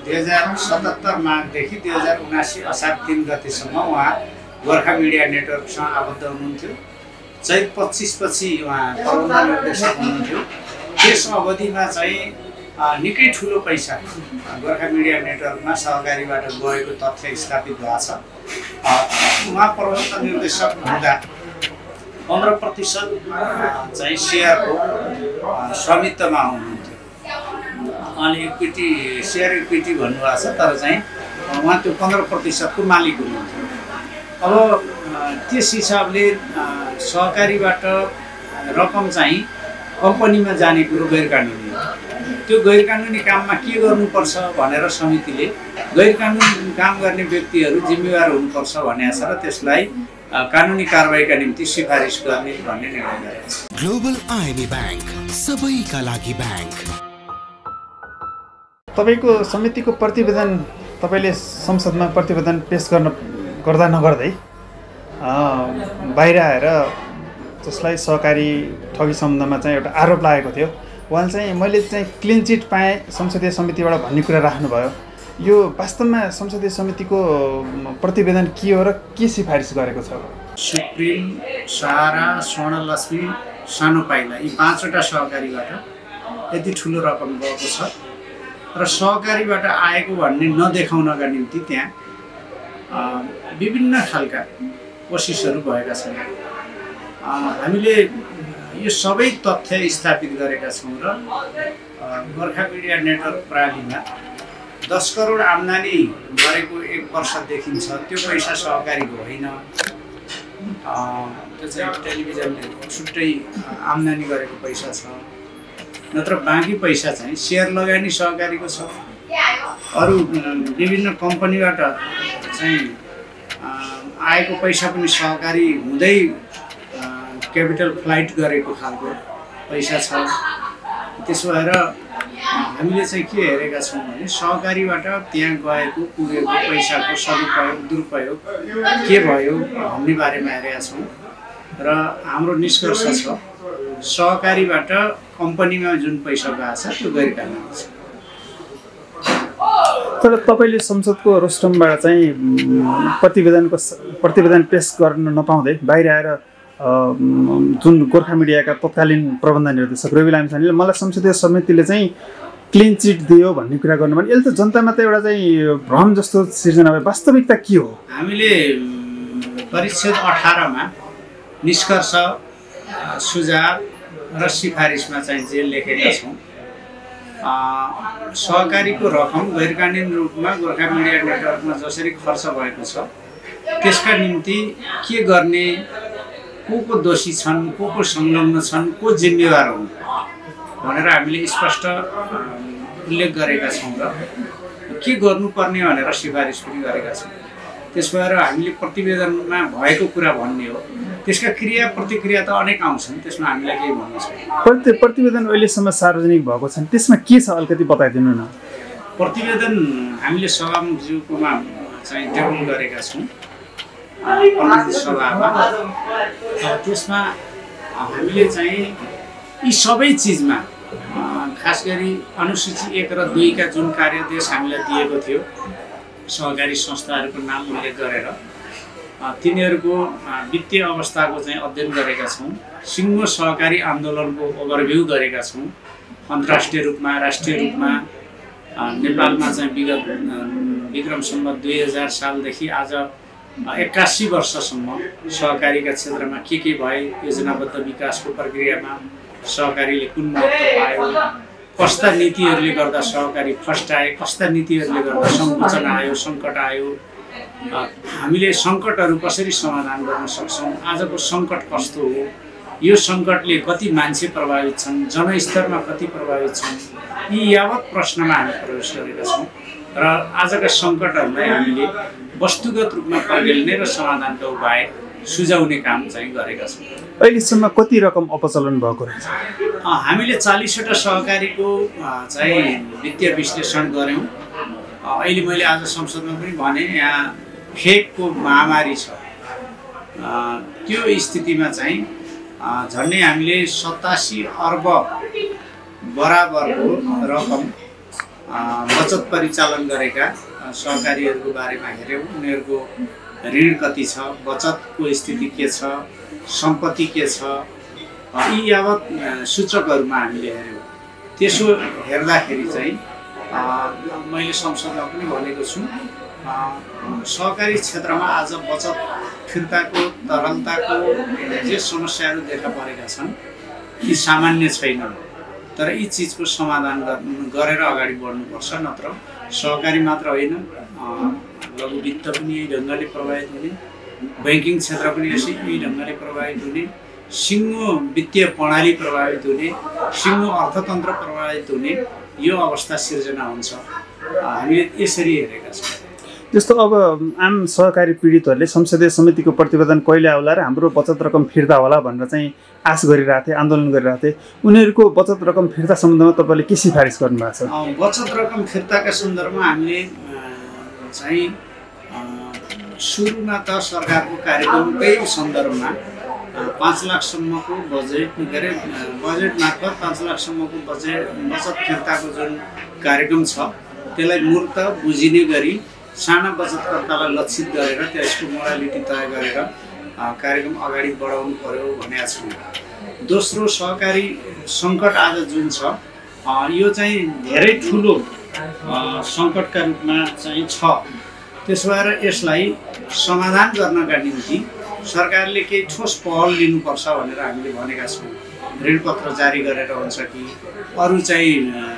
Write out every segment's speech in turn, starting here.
2077 माघदेखि 2079 असार 3 गतेसम्म उहाँ गोर्खा मिडिया नेटवर्कसँग आबद्ध हुनुहुन्थ्यो। चैत 25 पछि उहाँ प्रबन्ध निर्देशक हुनुहुन्थ्यो। त्यस अवधिमा चाहिँ निकै ठुलो पैसा गोर्खा मिडिया नेटवर्कमा सहकारीबाट गएको तथ्य स्थापित भएको छ। उहाँ प्रबन्ध निर्देशक हुँदा 15% चाहिँ सेयरको स्वामित्वमा हुनुहुन्थ्यो। अनि इक्विटी सेयर इक्विटी भन्नुभएको छ, तर चाहिँ उहाँ त्यो 15% को मालिक हुनुहुन्थ्यो। अब त्यस हिसाबले सहकारीबाट रकम चाहिँ कम्पनीमा जाने कुरो गैर कानुनी हो। त्यो गैर कानुनी काममा के गर्नुपर्छ भनेर समितिले गैर कानुनी काम गर्ने व्यक्तिहरू जिम्मेवार हुनुपर्छ भनेको छ र त्यसलाई कानुनी कारबाहीका निम्ति सिफारिस गर्ने भन्ने निर्णय गरेको छ। ग्लोबल आईएमई बैंक, सबैका लागि बैंक। तपाईको समितिको प्रतिवेदन तपाईले संसदमा प्रतिवेदन पेश गर्दा नगर्दै बाहिर आएर जसलाई सहकारी ठगी सम्बन्धमा चाहिँ एउटा आरोप लागेको थियो, उहाँले चाहिँ मैले चाहिँ क्लिन चिट पाएँ संसदीय समितिबाट भन्ने कुरा राख्नुभयो। यो वास्तवमा संसदीय समितिको प्रतिवेदन के हो र के सिफारिस गरेको छ? सुप्रिम, सहारा, स्वर्णलक्ष्मी, सानो पाइला यी 5वटा सहकारीबाट यति ठुलो रकम गएको छ र सहकारीबाट आएको भन्ने नदेखाउनका निम्ति त्यहाँ विभिन्न खालका कोसिसहरू भएका छन्। हामीले यो सबै तथ्य स्थापित गरेका छौँ र गोर्खा मिडिया नेटवर्क प्रणालीमा 10 करोड आम्दानी गरेको 1 वर्ष देखिन्छ। त्यो पैसा सहकारीको होइन, त्यो चाहिँ टेलिभिजनले छुट्टै आम्दानी गरेको पैसा छ। नत्र बाँकी पैसा चाहिँ सेयर लगानी सहकारीको छ। अरू विभिन्न कम्पनीबाट चाहिँ आएको पैसा पनि सहकारी हुँदै क्यापिटल फ्लाइट गरेको खालको पैसा छ। त्यसो भएर हामीले चाहिँ के हेरेका छौँ भने सहकारीबाट त्यहाँ गएको पुगेको पैसाको सदुपयोग दुरुपयोग के भयो भन्ने बारेमा हेरेका छौँ र हाम्रो निष्कर्ष छ सहकारीबाट कम्पनीमा जुन पैसा गएको छ त्यो गैर कानुनी छ। तर तपाईले संसदको रोस्टमबाट चाहिँ प्रतिवेदन पेश गर्न नपाउँदै बाहिर आएर जुन गोर्खा मिडियाका तत्कालीन प्रबन्ध निर्देशक रवि लामिछानेले मलाई संसदीय समितिले चाहिँ क्लिन चिट दियो भन्ने कुरा गर्नु भने यसले त जनतामा त एउटा चाहिँ भ्रम जस्तो सिर्जना भयो। वास्तविकता के हो? हामीले परिच्छेद 18 मा निष्कर्ष, सुझाव र सिफारिसमा चाहिँ जे लेखेका छौँ सहकारीको रकम गैर कानुनी रूपमा गोर्खा मिडिया नेटवर्कमा जसरी खर्च भएको छ त्यसका निम्ति के गर्ने, को दोषी छन्, को संलग्न छन्, को जिम्मेवार हुन् भनेर हामीले स्पष्ट उल्लेख गरेका छौँ र के गर्नुपर्ने भनेर सिफारिस पनि गरेका छौँ। त्यस भएर हामीले प्रतिवेदनमा भएको कुरा भन्ने हो। त्यसका क्रिया प्रतिक्रिया त अनेक आउँछन्, त्यसमा हामीलाई केही भन्नु छैन। प्रतिवेदन अहिलेसम्म सार्वजनिक भएको छ, त्यसमा के छ अलिकति बताइदिनु न। प्रतिवेदन हामीले सभामुखज्यूकोमा चाहिँ टेबल गरेका छौँ प्रतिनिधि सभामा। त्यसमा हामीले चाहिँ यी सबै चिजमा खास गरी अनुसूची 1 र 2 का जुन कार्यदेश हामीलाई दिएको थियो सहकारी संस्थाहरूको नाम उल्लेख गरेर तिनीहरूको वित्तीय अवस्थाको चाहिँ अध्ययन गरेका छौँ। सिङ्गो सहकारी आन्दोलनको ओभरभ्यू गरेका छौँ। अन्तर्राष्ट्रिय रूपमा, राष्ट्रिय रूपमा नेपालमा चाहिँ विक्रम सम्वत 2000 सालदेखि आज 81 वर्षसम्म सहकारीका क्षेत्रमा के भए, योजनाबद्ध विकासको प्रक्रियामा सहकारीले कुन महत्त्व पायो, कस्ता नीतिहरूले गर्दा सहकारी फस्टाए, कस्ता नीतिहरूले गर्दा सङ्कुचन आयो, सङ्कट आयो, हामीले सङ्कटहरू कसरी समाधान गर्न सक्छौँ, आजको सङ्कट कस्तो हो, यो सङ्कटले कति मान्छे प्रभावित छन्, जनस्तरमा कति प्रभावित छन्, यी यावत प्रश्नमा हामी प्रवेश गरेका छौँ र आजका सङ्कटहरूलाई हामीले वस्तुगत रूपमा पर्गेल्ने र समाधानका उपाय सुझाउने काम चाहिँ गरेका छौँ। अहिलेसम्म कति रकम अपचलन भएको रहेछ? हामीले 40वटा सहकारीको चाहिँ वित्तीय विश्लेषण गऱ्यौँ। अहिले मैले आज संसदमा पनि भने यहाँ फेकको महामारी छ। त्यो स्थितिमा चाहिँ झन्डै हामीले 87 अर्ब बराबरको रकम बचत परिचालन गरेका सहकारीहरूको बारेमा हेऱ्यौँ, उनीहरूको ऋण कति छ, बचतको स्थिति के छ, सम्पत्ति के छ, यी यावत सूचकहरूमा हामीले हेऱ्यौँ। त्यसो हेर्दाखेरि चाहिँ मैले संसदमा पनि भनेको छु, सहकारी क्षेत्रमा आज बचत फिर्ताको तरलताको जे समस्याहरू देखा परेका छन् ती सामान्य छैनन्। तर यी चिजको समाधान गरेर अगाडि बढ्नुपर्छ, नत्र सहकारी मात्र होइन, लघु वित्त पनि यही ढङ्गले प्रभावित हुने, ब्याङ्किङ क्षेत्र पनि यही ढङ्गले प्रभावित हुने, सिङ्गो वित्तीय प्रणाली प्रभावित हुने, सिङ्गो अर्थतन्त्र प्रभावित हुने यो अवस्था सिर्जना हुन्छ। हामीले यसरी हेरेका छौँ। जस्तो अब आम सहकारी पीडितहरूले संसदीय समितिको प्रतिवेदन कहिले आउला र हाम्रो बचत रकम फिर्ता होला भनेर चाहिँ आश गरिरहेथे, आन्दोलन गरिरहेथे। उनीहरूको बचत रकम फिर्ता सम्बन्धमा तपाईँले के सिफारिस गर्नुभएको छ? बचत रकम फिर्ताका सन्दर्भमा हामीले चाहिँ सुरुमा त सरकारको कार्यक्रमकै सन्दर्भमा 5 लाखसम्मको बजेट बजेट मार्फत 5 लाखसम्मको बचत फिर्ताको जुन कार्यक्रम छ त्यसलाई मूर्त बुझिने गरी साना बचतकर्तालाई लक्षित गरेर त्यसको मोडालिटी तय गरेर कार्यक्रम अगाडि बढाउनु पर्यो भनेका छौँ। दोस्रो, सहकारी सङ्कट आज जुन छ यो चाहिँ धेरै ठुलो सङ्कटका रूपमा चाहिँ छ। त्यसो भएर यसलाई समाधान गर्नका निम्ति सरकारले केही ठोस पहल लिनुपर्छ भनेर हामीले भनेका छौँ। ऋणपत्र जारी गरेर हुन्छ कि अरू चाहिँ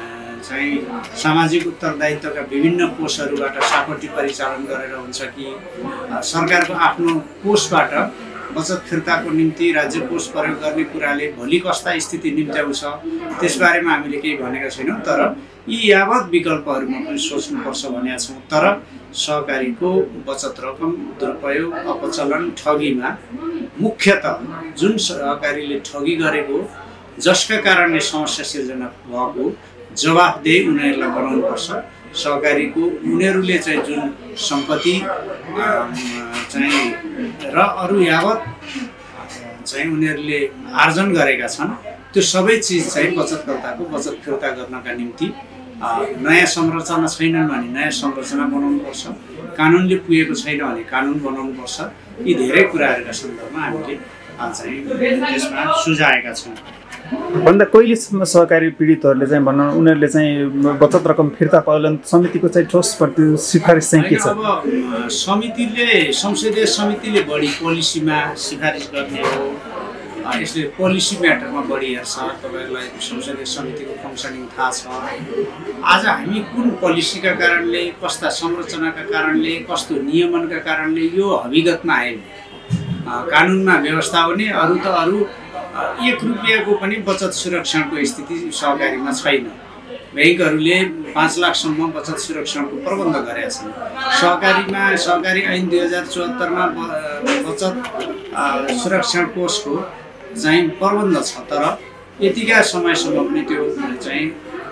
सामाजिक उत्तरदायित्वका विभिन्न कोषहरूबाट सापटी परिचालन गरेर हुन्छ कि सरकारको आफ्नो कोषबाट बचत फिर्ताको निम्ति राज्य कोष प्रयोग गर्ने कुराले भोलि कस्ता स्थिति निम्त्याउँछ त्यसबारेमा हामीले केही भनेका छैनौँ। तर यी यावत विकल्पहरूमा पनि सोच्नुपर्छ भनेका छौँ। तर सहकारीको बचत रकम दुरुपयोग, अपचलन, ठगीमा मुख्यतः जुन सहकारीले ठगी गरेको, जसका कारणले समस्या सिर्जना भएको जवाफदेही उनीहरूलाई बनाउनुपर्छ। सहकारीको उनीहरूले चाहिँ जुन सम्पत्ति चाहिँ र अरू यावत चाहिँ उनीहरूले आर्जन गरेका छन् त्यो सबै चिज चाहिँ बचतकर्ताको बचत फिर्ता गर्नका निम्ति नयाँ संरचना छैनन् भने नयाँ संरचना बनाउनुपर्छ, कानुनले पुगेको छैन भने कानुन बनाउनुपर्छ। यी धेरै कुराहरूका सन्दर्भमा हामीले चाहिँ त्यसमा सुझाएका छौँ। भन्दा कहिलेसम्म सहकारी पीडितहरूले चाहिँ भनौँ उनीहरूले चाहिँ बचत रकम फिर्ता पाउलान्? समितिको चाहिँ ठोस सिफारिस चाहिँ के छ? अब संसदीय समितिले बढी पोलिसीमा सिफारिस गर्ने हो, यसले पोलिसी म्याटरमा बढी हेर्छ। तपाईँहरूलाई संसदीय समितिको फङ्सनिङ थाहा छ। आज हामी कुन पोलिसीका कारणले, कस्ता संरचनाका कारणले, कस्तो नियमनका कारणले यो हविगतमा आयो। कानुनमा व्यवस्था हुने अरू त अरू 1 रुपियाँको पनि बचत सुरक्षणको स्थिति सहकारीमा छैन। ब्याङ्कहरूले 5 लाखसम्म बचत सुरक्षणको प्रबन्ध गरेका छन्। सहकारी ऐन 2074मा बचत सुरक्षण कोषको चाहिँ प्रबन्ध छ। तर यतिका समयसम्म पनि त्यो चाहिँ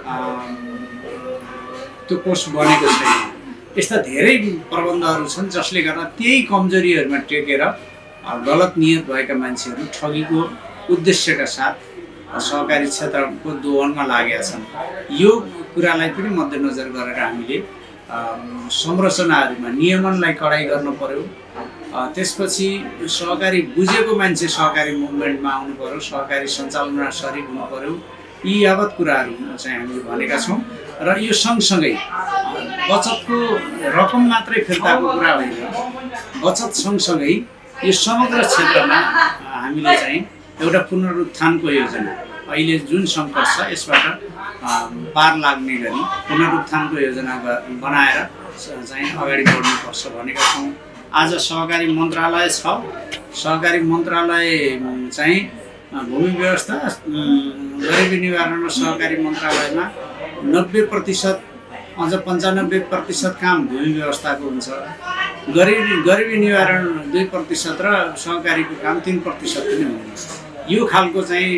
त्यो कोष बनेको छैन। यस्ता धेरै प्रबन्धहरू छन् जसले गर्दा त्यही कमजोरीहरूमा टेकेर गलत नियत भएका मान्छेहरू ठगीको उद्देश्यका साथ सहकारी क्षेत्रको दोहनमा लागेका छन्। यो कुरालाई पनि मध्यनजर गरेर हामीले संरचनाहरूमा नियमनलाई कडाइ गर्नु पर्यो। त्यसपछि सहकारी बुझेको मान्छे सहकारी मुभमेन्टमा आउनु पर्यो, सहकारी सञ्चालनमा सरिक हुनु पर्यो। यी यावत कुराहरू चाहिँ हामीले भनेका छौँ। र यो सँगसँगै बचतको रकम मात्रै फिर्ताको कुरा होइन, बचत सँगसँगै यो समग्र क्षेत्रमा हामीले चाहिँ एउटा पुनरुत्थानको योजना, अहिले जुन सङ्कट छ यसबाट पार लाग्ने गरी पुनरुत्थानको योजना बनाएर चाहिँ अगाडि बढ्नुपर्छ भनेका छौँ। आज सहकारी मन्त्रालय छ। सहकारी मन्त्रालय चाहिँ भूमि व्यवस्था, गरिबी निवारण र सहकारी मन्त्रालयमा 90% अझ 95% काम भूमि व्यवस्थाको हुन्छ। गरिबी निवारण 2% र सहकारीको काम 3% पनि हुन्छ। यो खालको चाहिँ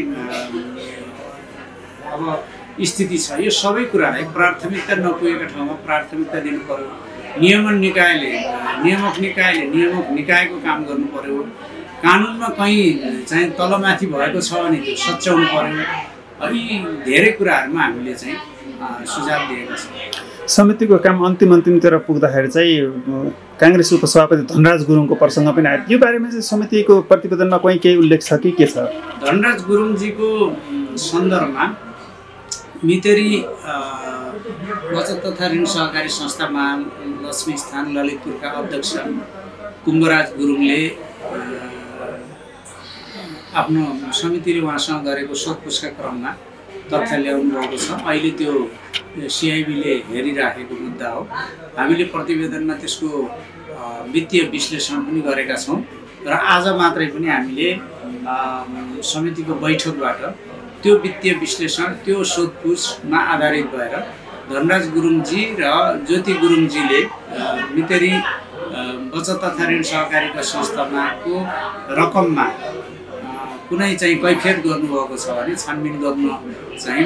अब स्थिति छ। यो सबै कुरालाई प्राथमिकता नपुगेका ठाउँमा प्राथमिकता दिनु पर्यो। नियमक निकायको काम गर्नु पर्यो। कानुनमा कहीँ चाहिँ तलमाथि भएको छ भने त्यो सच्याउनु पर्यो। यी धेरै कुराहरूमा हामीले चाहिँ सुझाव दिएका छौँ। समितिको काम अन्तिमतिर पुग्दाखेरि चाहिँ काङ्ग्रेस उपसभापति धनराज गुरुङको प्रसङ्ग पनि आयो। यो बारेमा चाहिँ समितिको प्रतिवेदनमा केही उल्लेख छ कि के छ? धनराज गुरुङजीको सन्दर्भमा मितेरी बचत तथा ऋण सहकारी संस्था महालक्ष्मी स्थान ललितपुरका अध्यक्ष कुम्भराज गुरुङले आफ्नो समितिले उहाँसँग गरेको सोधपुछका क्रममा तथ्य ल्याउनु भएको छ। अहिले त्यो सिआइबीले हेरिराखेको मुद्दा हो। हामीले प्रतिवेदनमा त्यसको वित्तीय विश्लेषण पनि गरेका छौँ र आज मात्रै पनि हामीले समितिको बैठकबाट त्यो वित्तीय विश्लेषण त्यो सोधपुछमा आधारित भएर धनराज गुरुङजी र ज्योति गुरुङजीले मितेरी बचत तथा ऋण सहकारीका संस्थाको रकममा कुनै चाहिँ कैफियत गर्नुभएको छ भने छानबिन गर्न चाहिँ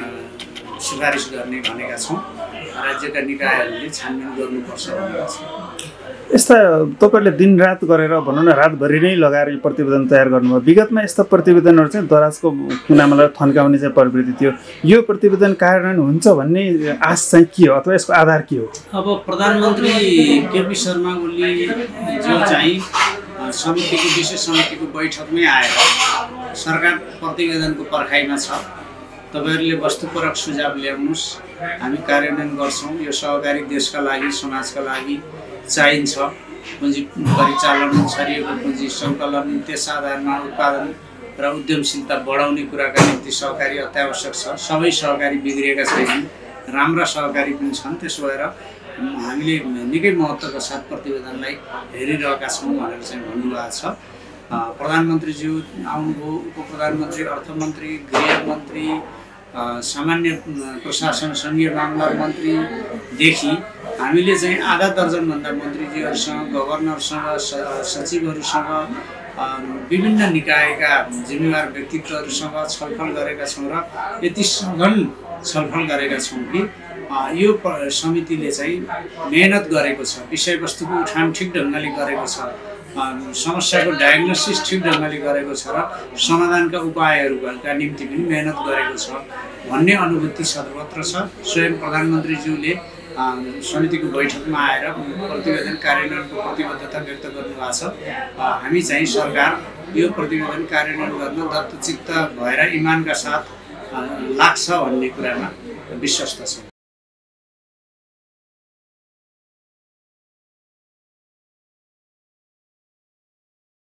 सिफारिस गर्ने भनेका छौँ। राज्यका निकायहरूले छानबिन गर्नुपर्छ भनेका छौँ। यस्ता तपाईँहरूले दिनरात गरेर भनौँ न रातभरि नै लगाएर यो प्रतिवेदन तयार गर्नुभयो। विगतमा यस्ता प्रतिवेदनहरू चाहिँ दराजको कुनामा थन्काउने चाहिँ प्रवृत्ति थियो। यो प्रतिवेदन कार्यान्वयन हुन्छ भन्ने आश चाहिँ के हो अथवा यसको आधार के हो? अब प्रधानमन्त्री केपी शर्मा ओली जो चाहिँ समितिको विशेष समितिको बैठकमै आएर सरकार प्रतिवेदनको पर्खाइमा छ, तपाईहरूले वस्तुपरक सुझाव ल्याउनुहोस्, हामी कार्यान्वयन गर्छौँ। यो सहकारी देशका लागि समाजका लागि चाहिन्छ। पुँजी परिचालन, छरिएको पुँजी सङ्कलन, त्यस आधारमा उत्पादन र उद्यमशीलता बढाउने कुराका निम्ति सहकारी अत्यावश्यक छ। सबै सहकारी बिग्रिएका छैनन्, राम्रा सहकारी पनि छन्। त्यसो भएर हामीले निकै महत्त्वका साथ प्रतिवेदनलाई हेरिरहेका छौँ भनेर चाहिँ भन्नुभएको छ। प्रधानमन्त्रीज्यू आउनुभयो, उपप्रधानमन्त्री, अर्थमन्त्री, गृहमन्त्री, सामान्य प्रशासन सङ्घीय मामला मन्त्रीदेखि हामीले चाहिँ आधा दर्जनभन्दा मन्त्रीज्यूहरूसँग, गभर्नरसँग, सचिवहरूसँग, विभिन्न निकायका जिम्मेवार व्यक्तित्वहरूसँग छलफल गरेका छौँ र यति सघन छलफल गरेका छौँ कि यो समितिले चाहिँ मेहनत गरेको छ, विषयवस्तुको उठान ठिक ढङ्गले गरेको छ, समस्याको डायग्नोसिस ठिक ढङ्गले गरेको छ र समाधानका उपायहरूका निम्ति पनि मेहनत गरेको छ भन्ने अनुभूति सर्वत्र छ। स्वयं प्रधानमन्त्रीज्यूले समितिको बैठकमा आएर प्रतिवेदन कार्यान्वयनको प्रतिबद्धता व्यक्त गर्नुभएको छ। हामी चाहिँ सरकार यो प्रतिवेदन कार्यान्वयन गर्न दत्तचित्त भएर इमानका साथ लाग्छ भन्ने कुरामा विश्वस्त छौँ।